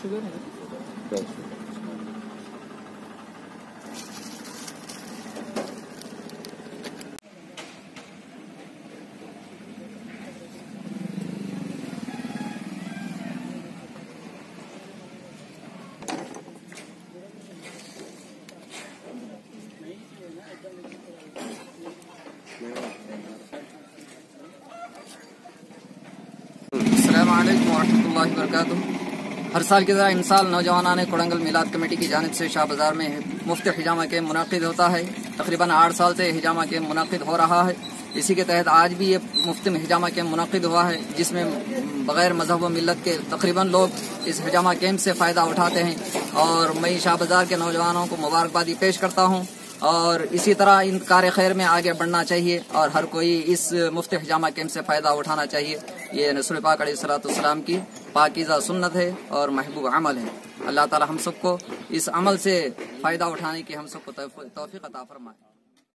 Sugar है। अस्सलामु अलैकुम वरहमतुल्लाहि वबरकातुहू। हर साल की तरह इन साल नौजवानाने कोड़ंगल मिलाद कमेटी की जानिब से शाह बाजार में मुफ्त हिजामा कैंप मुनाकिद होता है। तकरीबन 8 साल से हिजामा कैंप मुनाकिद हो रहा है। इसी के तहत आज भी ये मुफ्त हिजामा कैंप मुनाकिद हुआ है, जिसमें बगैर मजहब व मिलत के तकरीबन लोग इस हिजामा कैंप से फ़ायदा उठाते हैं। और मैं शाह बाजार के नौजवानों को मुबारकबादी पेश करता हूँ और इसी तरह इन कार्य खैर में आगे बढ़ना चाहिए और हर कोई इस मुफ्त हिजामा कैंप से फ़ायदा उठाना चाहिए। ये रसूल पाक अलैहिस्सलाम की पाकीज़ा सुन्नत है और महबूब अमल है। अल्लाह ताला हम सबको इस अमल से फ़ायदा उठाने की हम सबको तौफीक अता फरमाए।